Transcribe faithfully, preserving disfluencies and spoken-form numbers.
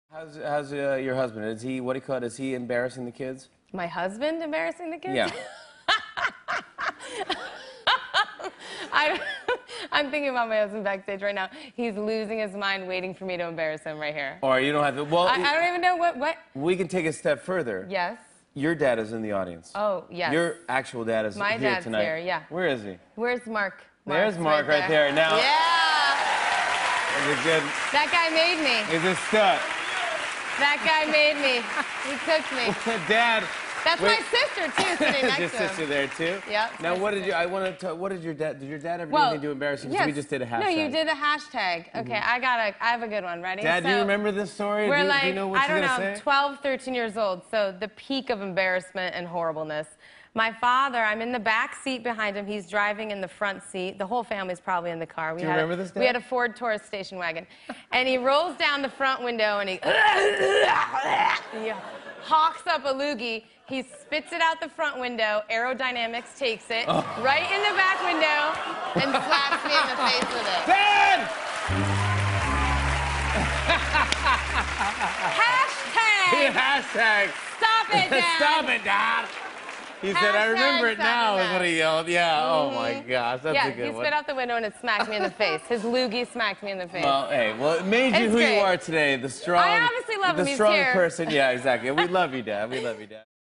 How's, how's uh, your husband? Is he, what do you call it, is he embarrassing the kids? My husband embarrassing the kids? Yeah. I, I'm thinking about my husband backstage right now. He's losing his mind waiting for me to embarrass him right here. Or you don't have to, well... I, I don't even know what, what... We can take a step further. Yes? Your dad is in the audience. Oh, yes. Your actual dad is My here dad's tonight. here, yeah. Where is he? Where's Mark? There's Mark's Mark right, right there. Now... Yeah! Is it good? That guy made me. Is it stuck? That guy made me. He cooked me. Dad... That's wait. my sister, too, sitting next your to him. sister there, too? Yeah. Now, what did you... I want to... What did your dad... Did your dad ever do Well, anything to embarrass you? yes. We just did a hashtag. No, you did a hashtag. Okay, mm-hmm. I got a... I have a good one. Ready? Dad, so, do you remember this story? We're do, you, like, do you know what I don't you're know, gonna say? twelve, thirteen years old, so the peak of embarrassment and horribleness. My father, I'm in the back seat behind him. He's driving in the front seat. The whole family's probably in the car. We Do you had remember a, this, Dad? We had a Ford Taurus station wagon. And he rolls down the front window and he, he hawks up a loogie. He spits it out the front window. Aerodynamics takes it oh. right in the back window and slaps me in the face with it. Dad! Hashtag! Hashtag! Stop it, Dad! Stop it, Dad! He Hashtag said, I remember it now, it is what he yelled. Yeah, mm-hmm. Oh my gosh, that's yeah, a good he one. spit out the window and it smacked me in the face. His loogie smacked me in the face. Well, hey, well, it made you it's who great. you are today. The strong, I obviously love the him. He's strong here. person. Yeah, exactly. We love you, Dad. We love you, Dad.